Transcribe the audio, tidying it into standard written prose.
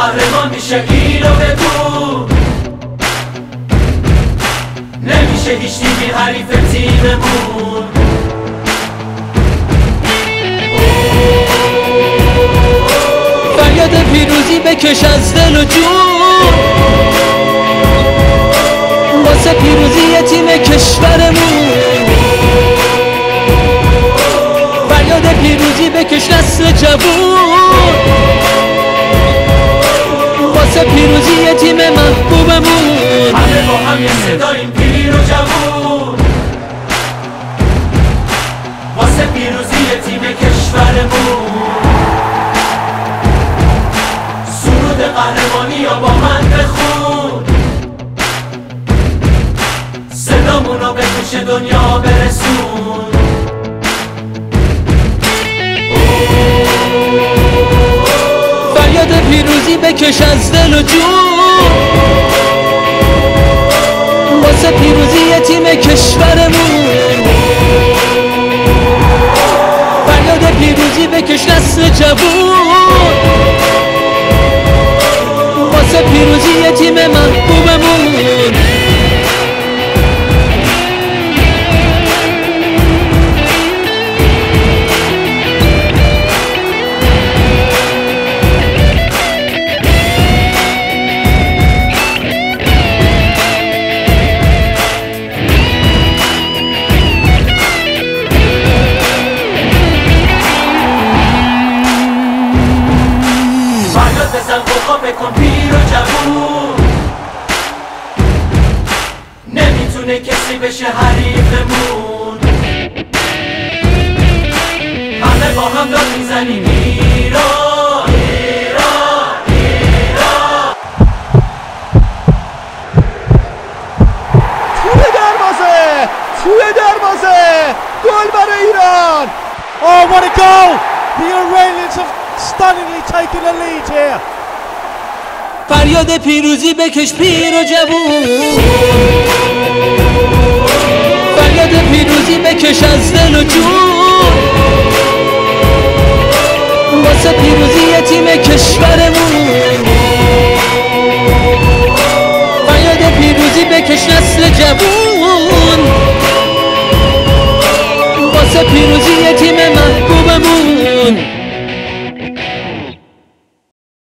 قهرمان میشه اینو بگو، نمیشه هیچ تیمی حریف تیممون. فریاد پیروزی بکش از دل و جون، واسه پیروزی تیم کشورمون. فریاد پیروزی بکش نسل جوون، واسه پیروزی تیم محبوبمون. همه با هم یه صداییم پیر و جوون، واسه پیروزی تیم کشورمون. سرود قهرمانی یا با من بخون، صدامونو به گوش دنیا برسون. فریاد پیروزی بکش از دل و جون، واسه پیروزی تیم کشورمون. فریاد پیروزی بکش نسل جوون، واسه پیروزی تیم محبوبمون. فریاد بزن قوقا بکن پیر و جوون، نمیتونه کسی بشه حریفمون. همه با هم داد میزنیم ایران ایران ایران. توی دروازه گل برای ایران. Oh, what a goal! The Iranians have stunningly taken the lead here. فریاد پیروزی بکش پیر و جوون، فریاد پیروزی بکش از دل و جون، واسه پیروزی تیم کشورمون. فریاد پیروزی بکش نسل جوون،